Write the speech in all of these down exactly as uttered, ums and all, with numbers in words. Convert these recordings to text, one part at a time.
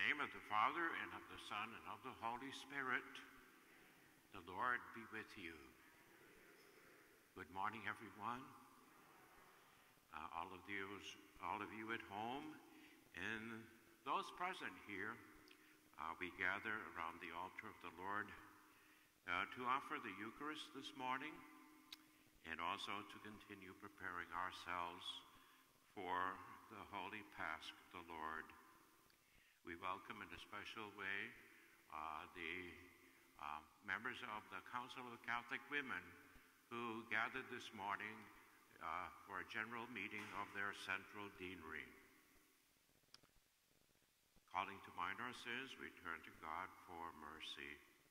name of the Father, and of the Son, and of the Holy Spirit. The Lord be with you. Good morning, everyone. Uh, all of you, all of you at home, and those present here, uh, we gather around the altar of the Lord uh, to offer the Eucharist this morning, and also to continue preparing ourselves for the Holy Pasch of the Lord. We welcome in a special way uh, the uh, members of the Council of Catholic Women who gathered this morning uh, for a general meeting of their central deanery. Calling to mind our sins, we turn to God for mercy.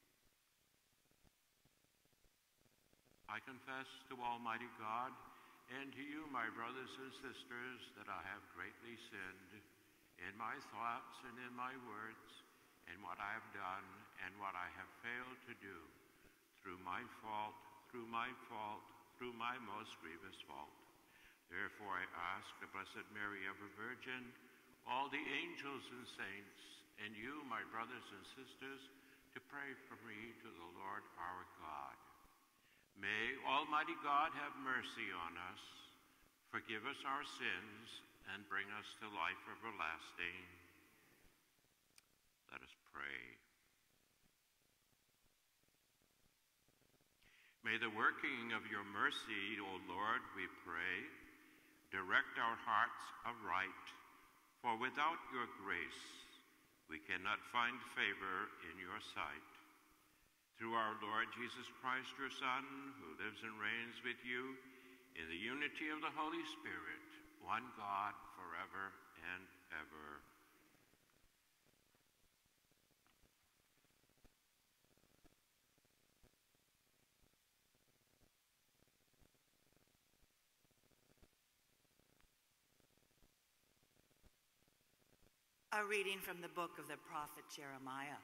I confess to Almighty God and to you, my brothers and sisters, that I have greatly sinned in my thoughts and in my words, in what I have done and what I have failed to do, through my fault, through my fault, through my most grievous fault. Therefore I ask the Blessed Mary, ever Virgin, all the angels and saints, and you, my brothers and sisters, to pray for me to the Lord our God. May Almighty God have mercy on us, forgive us our sins, and bring us to life everlasting. Let us pray. May the working of your mercy, O Lord, we pray, direct our hearts aright, for without your grace we cannot find favor in your sight. Through our Lord Jesus Christ, your Son, who lives and reigns with you in the unity of the Holy Spirit, one God, forever and ever. A reading from the book of the prophet Jeremiah.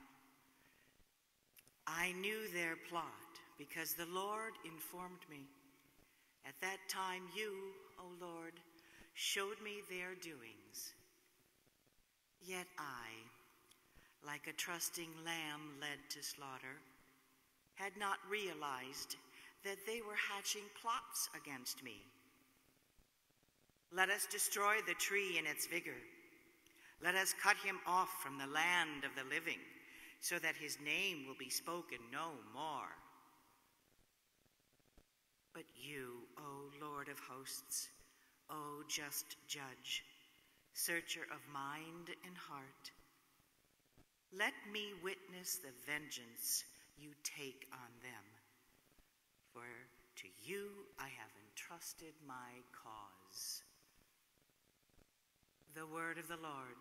I knew their plot because the Lord informed me. At that time you, O Lord, showed me their doings. Yet I, like a trusting lamb led to slaughter, had not realized that they were hatching plots against me. Let us destroy the tree in its vigor. Let us cut him off from the land of the living, so that his name will be spoken no more. But you, O Lord of hosts, O just judge, searcher of mind and heart, let me witness the vengeance you take on them, for to you I have entrusted my cause. The word of the Lord.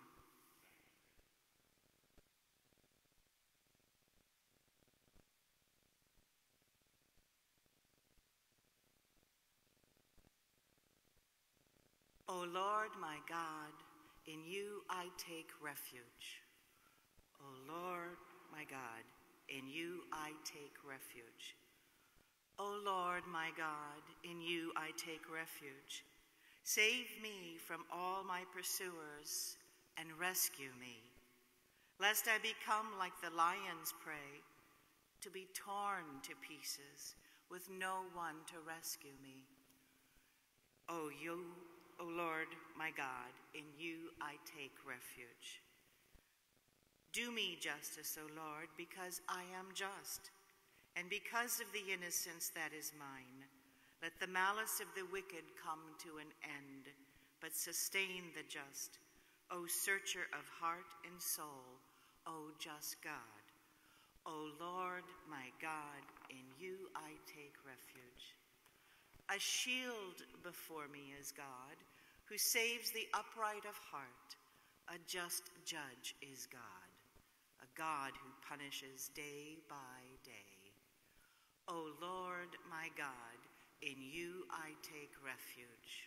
O Lord my God, in you I take refuge. O Lord my God, in you I take refuge. O Lord my God, in you I take refuge. Save me from all my pursuers and rescue me, lest I become like the lion's prey, to be torn to pieces with no one to rescue me. O you, O Lord my God, in you I take refuge. Do me justice, O Lord, because I am just, and because of the innocence that is mine. Let the malice of the wicked come to an end, but sustain the just, O searcher of heart and soul, O just God. O Lord my God, in you I take refuge. A shield before me is God, who saves the upright of heart. A just judge is God, a God who punishes day by day. O Lord my God, in you I take refuge.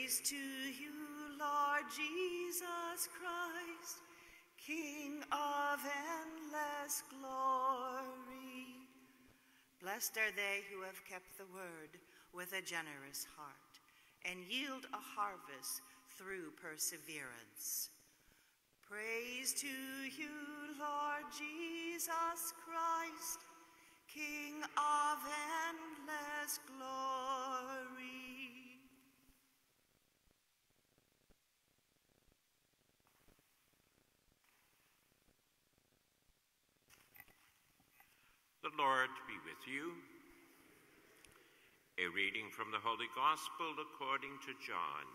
Praise to you, Lord Jesus Christ, King of endless glory. Blessed are they who have kept the word with a generous heart and yield a harvest through perseverance. Praise to you, Lord Jesus Christ, King of endless glory. The Lord be with you. A reading from the Holy Gospel according to John.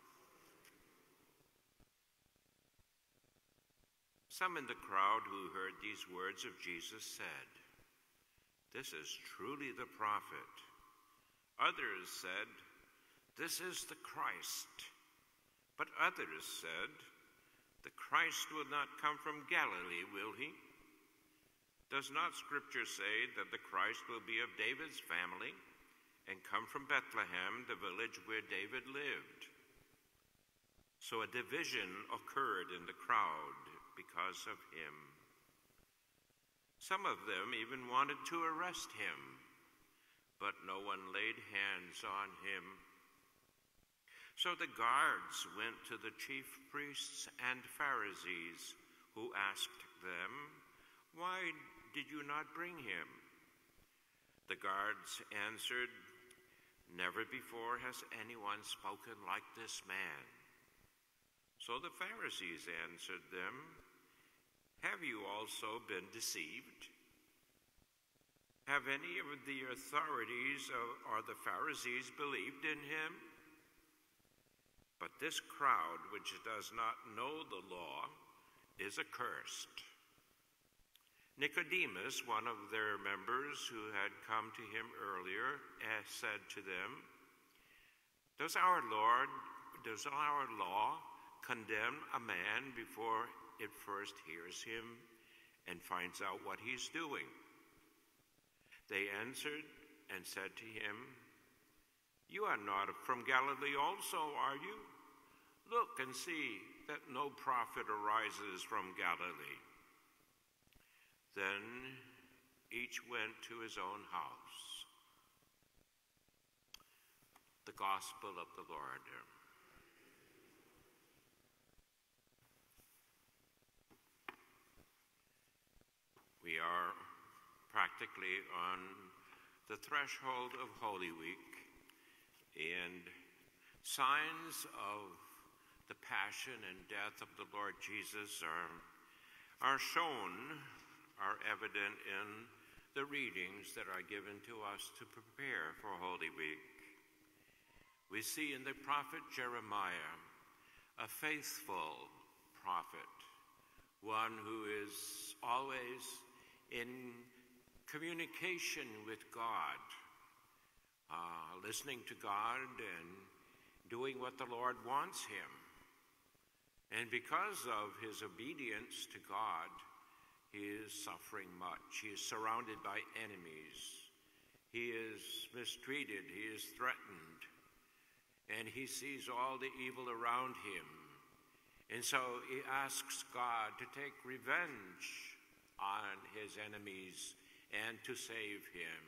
Some in the crowd who heard these words of Jesus said, "This is truly the prophet." Others said, "This is the Christ." But others said, "The Christ will not come from Galilee, will he? Does not Scripture say that the Christ will be of David's family and come from Bethlehem, the village where David lived?" So a division occurred in the crowd because of him. Some of them even wanted to arrest him, but no one laid hands on him. So the guards went to the chief priests and Pharisees, who asked them, "Why did you not bring him?" The guards answered, "Never before has anyone spoken like this man." So the Pharisees answered them, "Have you also been deceived? Have any of the authorities or the Pharisees believed in him? But this crowd, which does not know the law, is accursed." Nicodemus, one of their members who had come to him earlier, said to them, Does our Lord, does our law condemn a man before it first hears him and finds out what he's doing?" They answered and said to him, "You are not from Galilee also, are you? Look and see that no prophet arises from Galilee." Then each went to his own house. The Gospel of the Lord. We are practically on the threshold of Holy Week, and signs of the passion and death of the Lord Jesus are, are shown, are evident in the readings that are given to us to prepare for Holy Week. We see in the prophet Jeremiah a faithful prophet, one who is always in communication with God, uh, listening to God and doing what the Lord wants him. And because of his obedience to God, he is suffering much. He is surrounded by enemies. He is mistreated. He is threatened. And he sees all the evil around him. And so he asks God to take revenge on his enemies and to save him.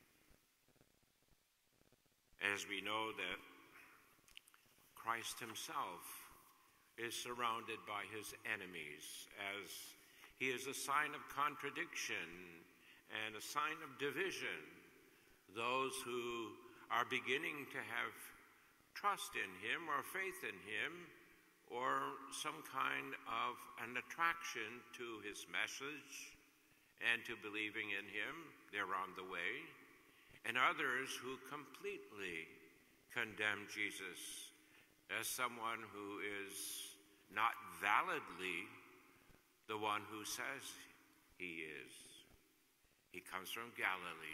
As we know that Christ himself is surrounded by his enemies, as he is a sign of contradiction and a sign of division. Those who are beginning to have trust in him or faith in him or some kind of an attraction to his message and to believing in him, they're on the way. And others who completely condemn Jesus as someone who is not validly the one who says he is. He comes from Galilee.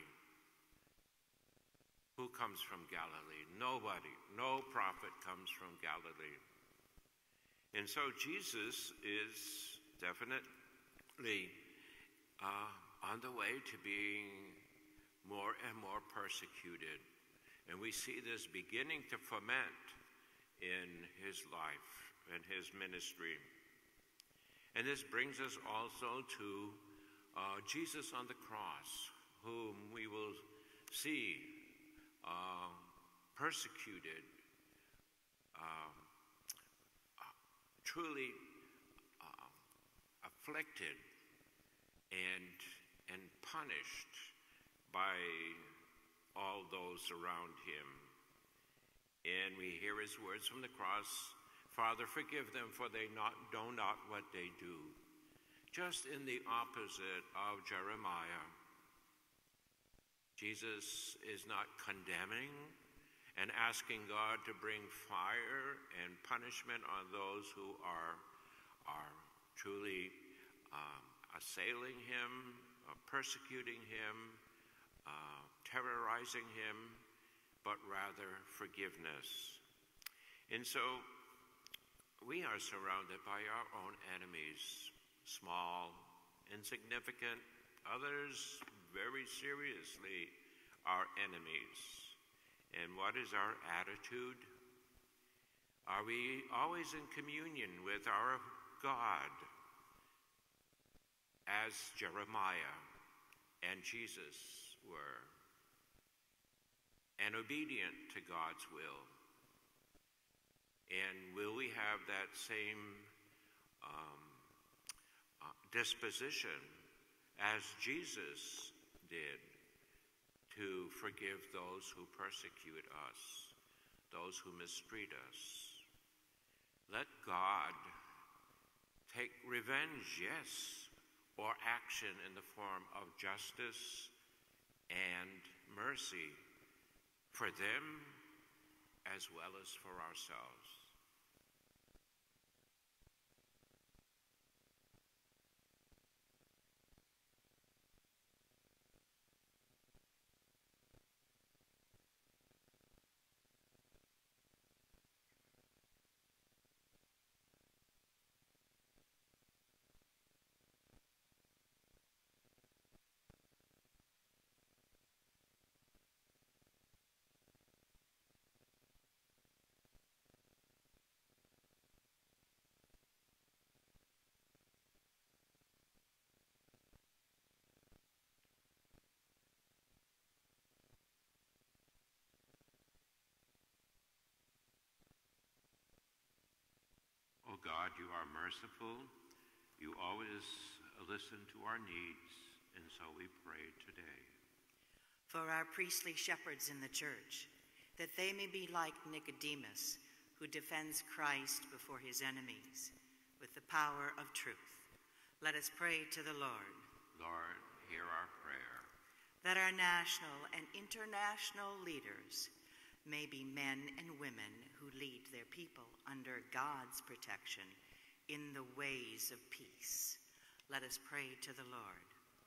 Who comes from Galilee? Nobody. No prophet comes from Galilee. And so Jesus is definitely uh, on the way to being more and more persecuted. And we see this beginning to foment in his life and his ministry. And this brings us also to uh, Jesus on the cross, whom we will see uh, persecuted, uh, uh, truly uh, afflicted, and, and punished by all those around him. And we hear his words from the cross, "Father, forgive them, for they not, know not what they do." Just in the opposite of Jeremiah, Jesus is not condemning and asking God to bring fire and punishment on those who are, are truly um, assailing him, uh, persecuting him, uh, terrorizing him, but rather forgiveness. And so we are surrounded by our own enemies, small, insignificant, others very seriously our enemies. And what is our attitude? Are we always in communion with our God, as Jeremiah and Jesus were, and obedient to God's will? And will we have that same um, uh, disposition as Jesus did, to forgive those who persecute us, those who mistreat us? Let God take revenge, yes, or action in the form of justice and mercy for them as well as for ourselves. O God, you are merciful. You always listen to our needs, and so we pray today. For our priestly shepherds in the church, that they may be like Nicodemus, who defends Christ before his enemies with the power of truth. Let us pray to the Lord. Lord, hear our prayer. That our national and international leaders may be men and women who lead their people under God's protection in the ways of peace. Let us pray to the Lord.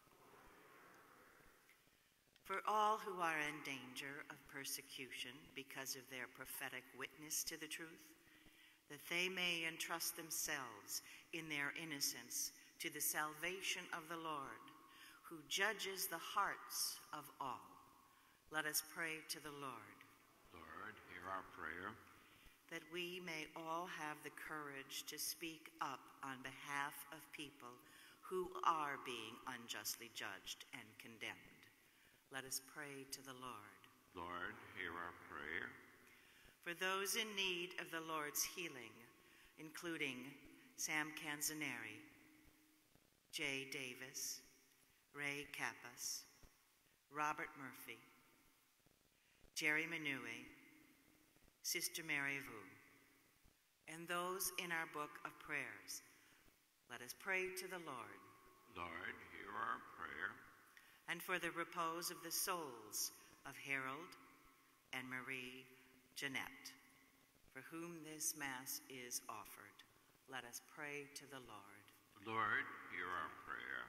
For all who are in danger of persecution because of their prophetic witness to the truth, that they may entrust themselves in their innocence to the salvation of the Lord, who judges the hearts of all. Let us pray to the Lord. Lord, hear our prayer. That we may all have the courage to speak up on behalf of people who are being unjustly judged and condemned. Let us pray to the Lord. Lord, hear our prayer. For those in need of the Lord's healing, including Sam Canzaneri, Jay Davis, Ray Kappas, Robert Murphy, Jerry Manue, Sister Mary Vu, and those in our book of prayers, let us pray to the Lord. Lord, hear our prayer. And for the repose of the souls of Harold and Marie Jeanette, for whom this Mass is offered, let us pray to the Lord. Lord, hear our prayer.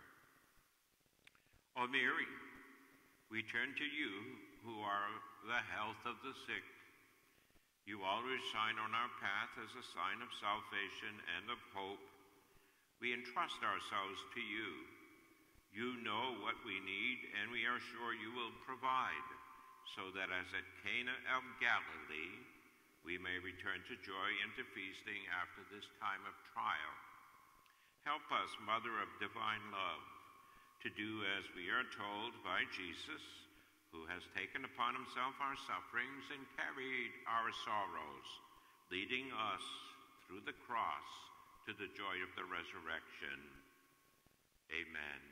O Mary, we turn to you who are the health of the sick. You always shine on our path as a sign of salvation and of hope. We entrust ourselves to you. You know what we need, and we are sure you will provide, so that as at Cana of Galilee, we may return to joy and to feasting after this time of trial. Help us, Mother of divine love, to do as we are told by Jesus, who has taken upon himself our sufferings and carried our sorrows, leading us through the cross to the joy of the resurrection. Amen.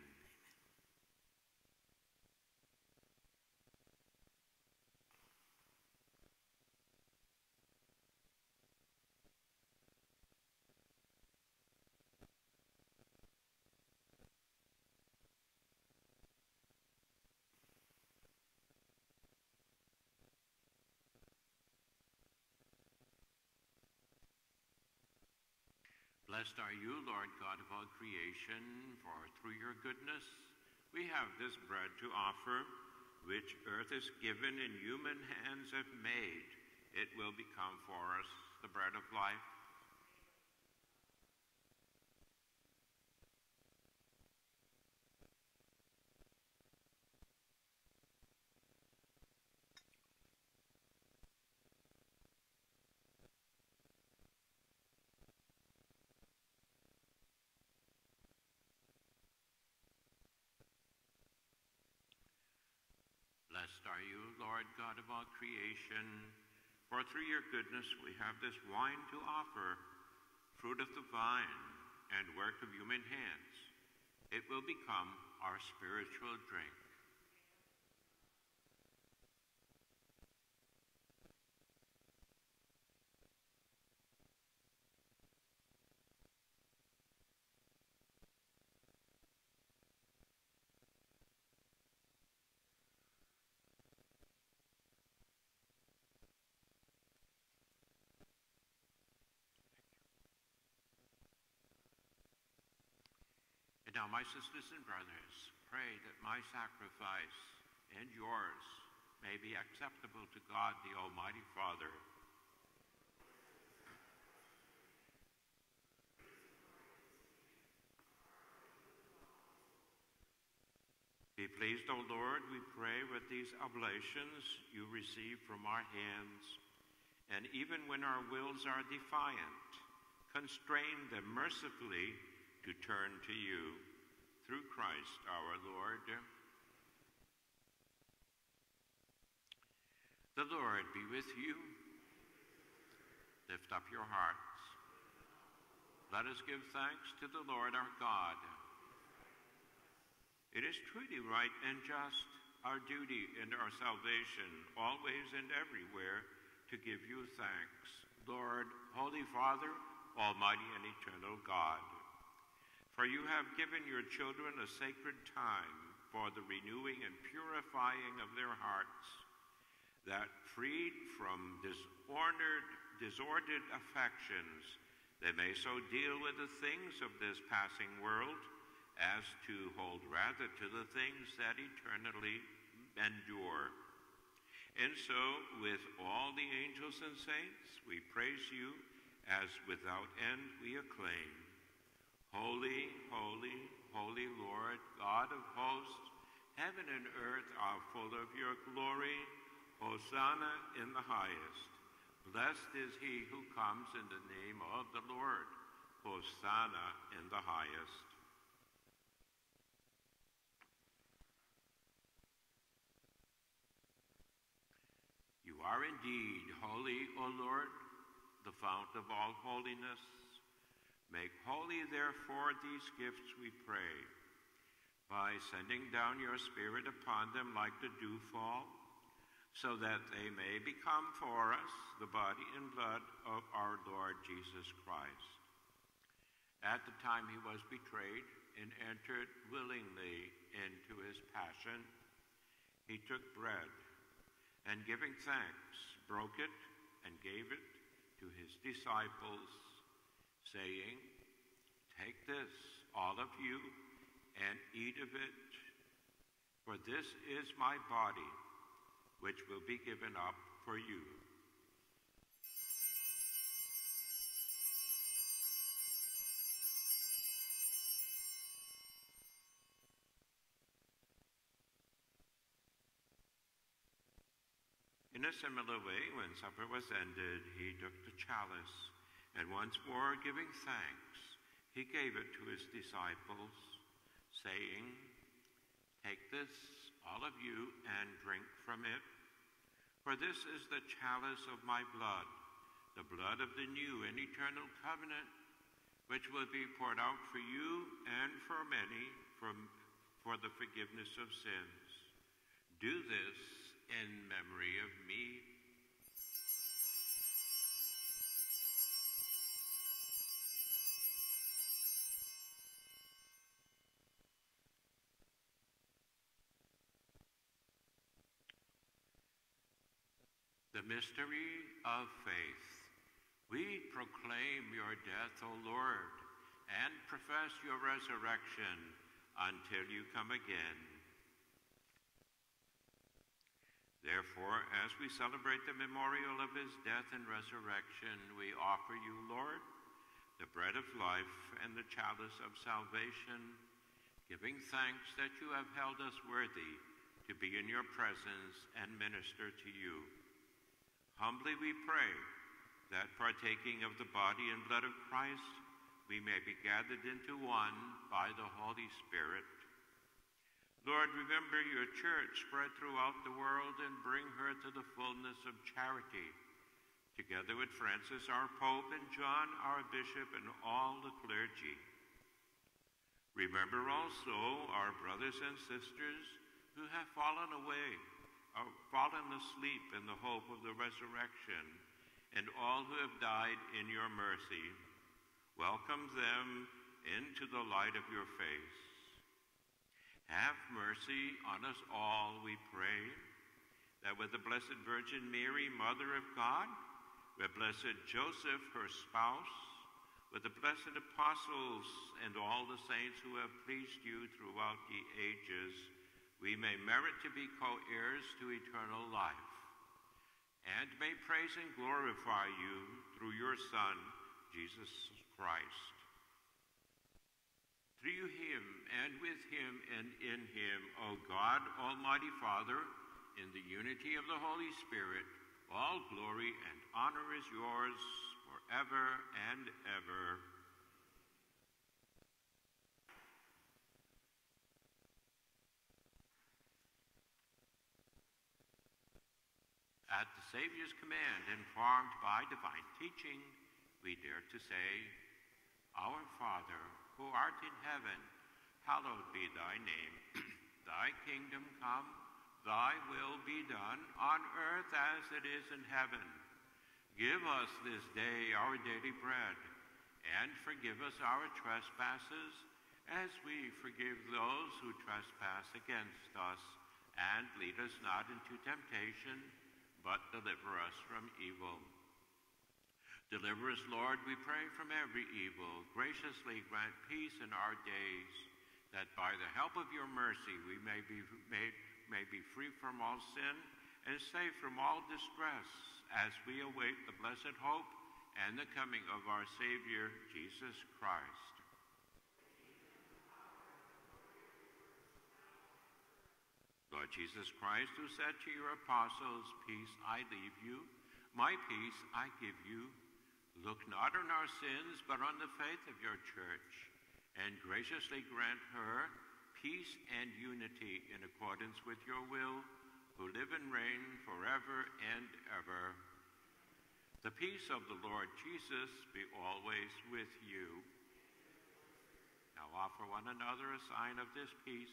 Blessed are you, Lord God of all creation, for through your goodness we have this bread to offer, which earth is given and human hands have made. It will become for us the bread of life. Blessed are you, Lord God of all creation, for through your goodness we have this wine to offer, fruit of the vine and work of human hands. It will become our spiritual drink. And now, my sisters and brothers, pray that my sacrifice and yours may be acceptable to God, the Almighty Father. Be pleased, O Lord, we pray, with these oblations you receive from our hands, and even when our wills are defiant, constrain them mercifully to turn to you, through Christ our Lord. The Lord be with you. Lift up your hearts. Let us give thanks to the Lord our God. It is truly right and just, our duty and our salvation, always and everywhere, to give you thanks, Lord, Holy Father, Almighty and eternal God. For you have given your children a sacred time for the renewing and purifying of their hearts, that freed from disordered, disordered affections, they may so deal with the things of this passing world as to hold rather to the things that eternally endure. And so, with all the angels and saints, we praise you, as without end we acclaim. Holy, holy, holy Lord, God of hosts, heaven and earth are full of your glory. Hosanna in the highest. Blessed is he who comes in the name of the Lord. Hosanna in the highest. You are indeed holy, O Lord, the fount of all holiness. Make holy, therefore, these gifts, we pray, by sending down your Spirit upon them like the dewfall, so that they may become for us the body and blood of our Lord Jesus Christ. At the time he was betrayed and entered willingly into his passion, he took bread, and giving thanks, broke it and gave it to his disciples, saying, "Take this, all of you, and eat of it, for this is my body, which will be given up for you." In a similar way, when supper was ended, he took the chalice, and once more giving thanks, he gave it to his disciples, saying, "Take this, all of you, and drink from it. For this is the chalice of my blood, the blood of the new and eternal covenant, which will be poured out for you and for many from, for the forgiveness of sins. Do this in memory of me." The mystery of faith. We proclaim your death, O Lord, and profess your resurrection until you come again. Therefore, as we celebrate the memorial of his death and resurrection, we offer you, Lord, the bread of life and the chalice of salvation, giving thanks that you have held us worthy to be in your presence and minister to you. Humbly we pray that, partaking of the body and blood of Christ, we may be gathered into one by the Holy Spirit. Lord, remember your church spread throughout the world and bring her to the fullness of charity, together with Francis, our Pope, and John, our Bishop, and all the clergy. Remember also our brothers and sisters who have fallen away, or fallen asleep in the hope of the resurrection, and all who have died in your mercy. Welcome them into the light of your face. Have mercy on us all, we pray, that with the Blessed Virgin Mary, Mother of God, with Blessed Joseph, her spouse, with the blessed apostles and all the saints who have pleased you throughout the ages, we may merit to be co-heirs to eternal life, and may praise and glorify you through your Son, Jesus Christ. Through him, and with him, and in him, O God, Almighty Father, in the unity of the Holy Spirit, all glory and honor is yours forever and ever. At the Savior's command, informed by divine teaching, we dare to say, Our Father, who art in heaven, hallowed be thy name. Thy kingdom come, thy will be done, on earth as it is in heaven. Give us this day our daily bread, and forgive us our trespasses, as we forgive those who trespass against us. And lead us not into temptation, but deliver us from evil. Deliver us, Lord, we pray, from every evil. Graciously grant peace in our days, that by the help of your mercy we may be made, may be free from all sin and safe from all distress, as we await the blessed hope and the coming of our Savior, Jesus Christ. Lord Jesus Christ, who said to your apostles, "Peace I leave you, my peace I give you," look not on our sins, but on the faith of your church, and graciously grant her peace and unity in accordance with your will, who live and reign forever and ever. The peace of the Lord Jesus be always with you. Now offer one another a sign of this peace.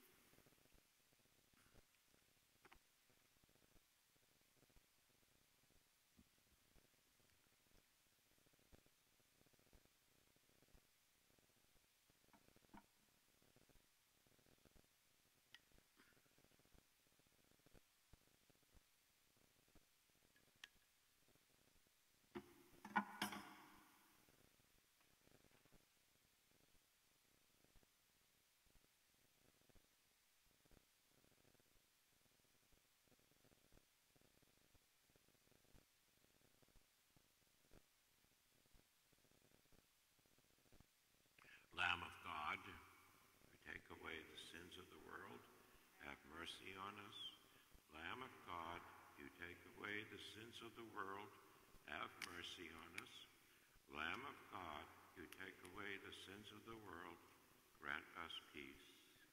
Lamb of God, who take away the sins of the world, have mercy on us. Lamb of God, you take away the sins of the world, have mercy on us. Lamb of God, you take away the sins of the world, grant us peace.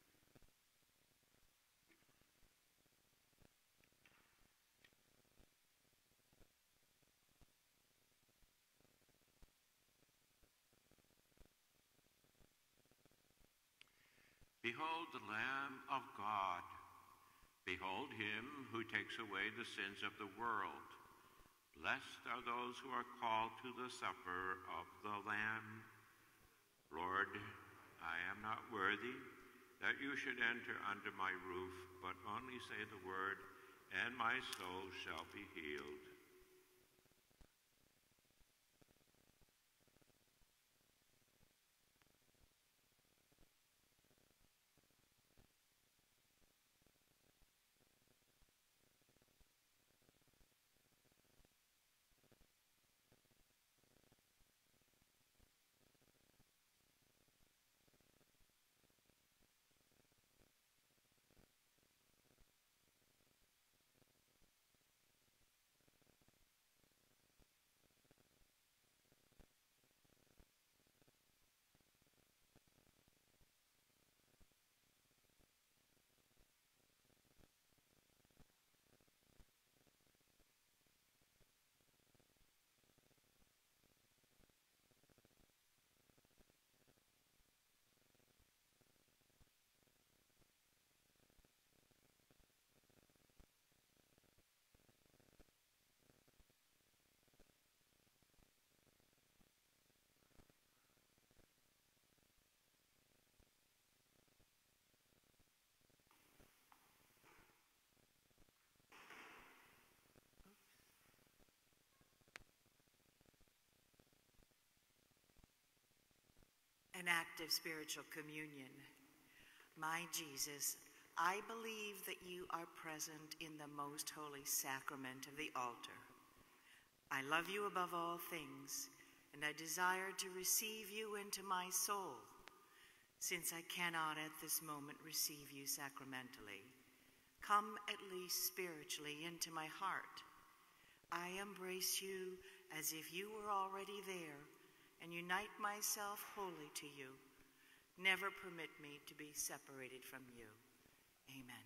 Behold the Lamb of God. Behold him who takes away the sins of the world. Blessed are those who are called to the supper of the Lamb. Lord, I am not worthy that you should enter under my roof, but only say the word, and my soul shall be healed. An act of spiritual communion. My Jesus, I believe that you are present in the most holy sacrament of the altar. I love you above all things, and I desire to receive you into my soul. Since I cannot at this moment receive you sacramentally, come at least spiritually into my heart. I embrace you as if you were already there, and unite myself wholly to you. Never permit me to be separated from you. Amen.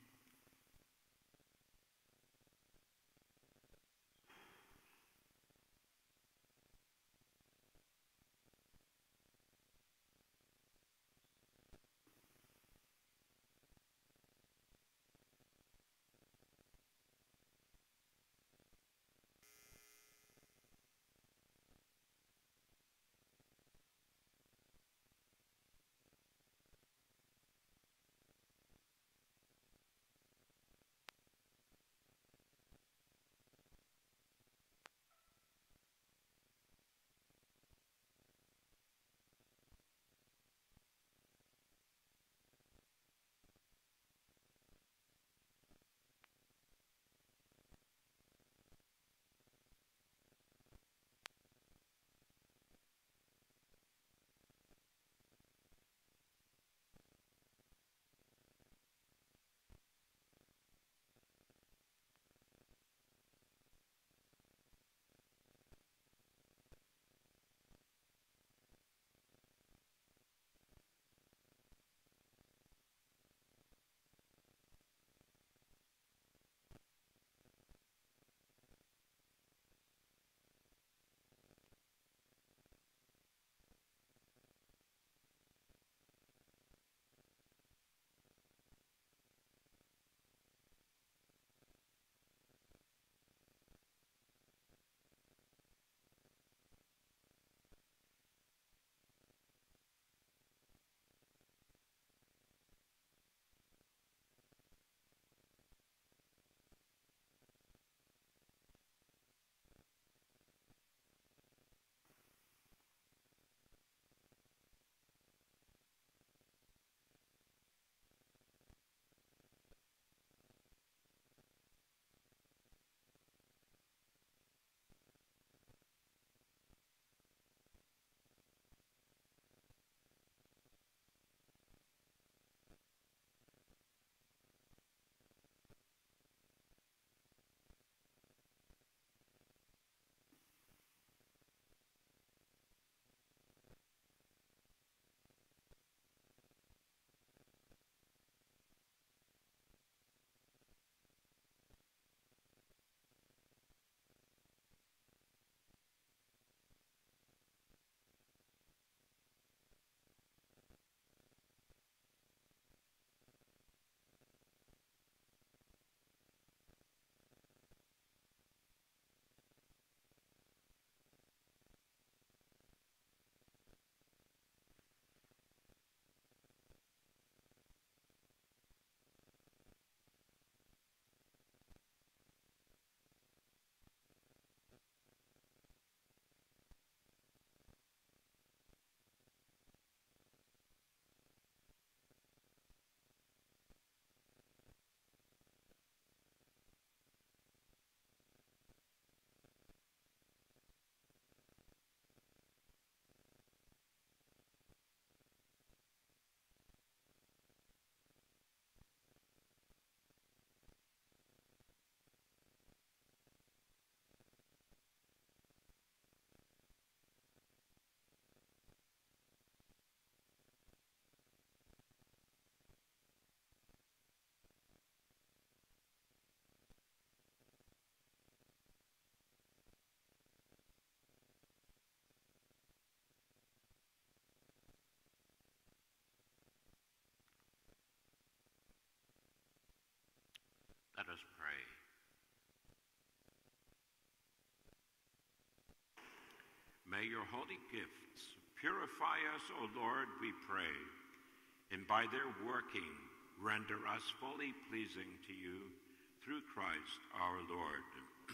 us pray. May your holy gifts purify us, O Lord, we pray, and by their working render us fully pleasing to you through Christ our Lord.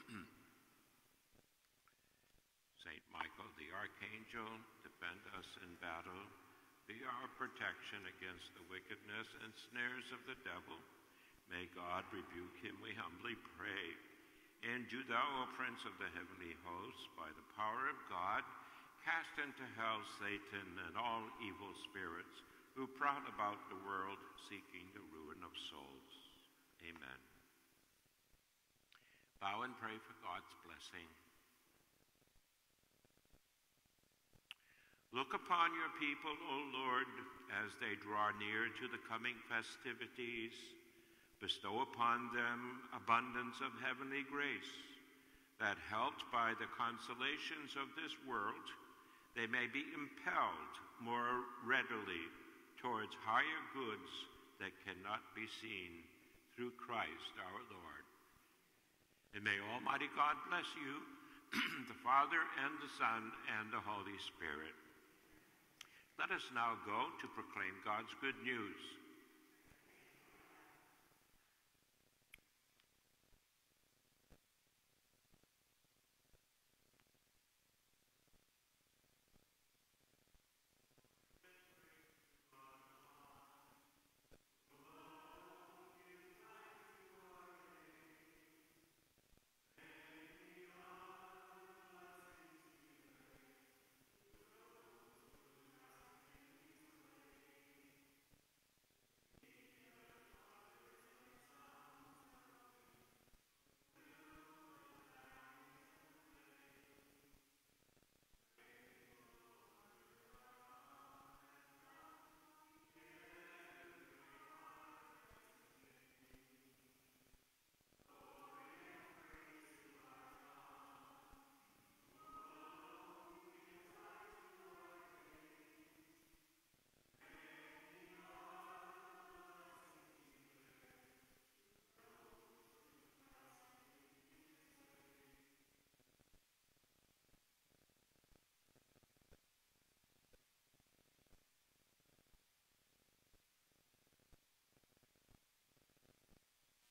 Saint Michael the Archangel, defend us in battle. Be our protection against the wickedness and snares of the devil. May God rebuke him, we humbly pray. And do thou, O Prince of the heavenly hosts, by the power of God, cast into hell Satan and all evil spirits who prowl about the world seeking the ruin of souls. Amen. Bow and pray for God's blessing. Look upon your people, O Lord, as they draw near to the coming festivities. Bestow upon them abundance of heavenly grace, that helped by the consolations of this world, they may be impelled more readily towards higher goods that cannot be seen through Christ our Lord. And may Almighty God bless you, the Father and the Son and the Holy Spirit. Let us now go to proclaim God's good news.